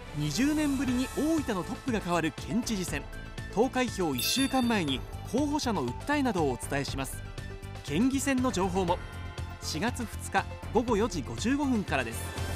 20年ぶりに大分のトップが変わる県知事選。投開票1週間前に候補者の訴えなどをお伝えします。県議選の情報も4月2日午後4時55分からです。